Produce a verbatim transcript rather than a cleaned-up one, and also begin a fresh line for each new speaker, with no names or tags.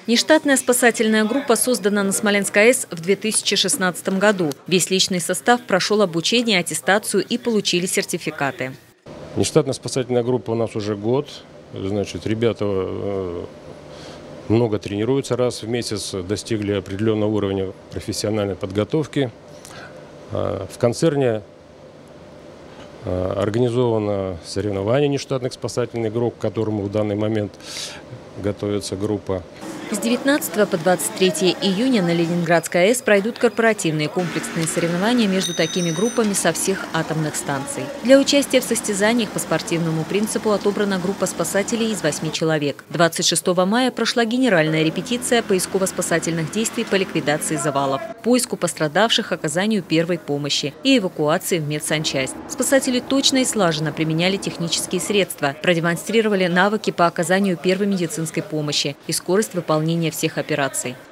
Нештатная спасательная группа создана на Смоленской АЭС в две тысячи шестнадцатом году. Весь личный состав прошел обучение, аттестацию и получили сертификаты.
Нештатная спасательная группа у нас уже год. Значит, ребята много тренируются, раз в месяц достигли определенного уровня профессиональной подготовки. В концерне организовано соревнование нештатных спасательных групп, к которому в данный момент готовится группа.
С девятнадцатого по двадцать третье июня на Ленинградской АЭС пройдут корпоративные комплексные соревнования между такими группами со всех атомных станций. Для участия в состязаниях по спортивному принципу отобрана группа спасателей из восьми человек. двадцать шестого мая прошла генеральная репетиция поисково-спасательных действий по ликвидации завалов, поиску пострадавших, оказанию первой помощи и эвакуации в медсанчасть. Спасатели точно и слаженно применяли технические средства, продемонстрировали навыки по оказанию первой медицинской помощи и скорость выполнения всех операций.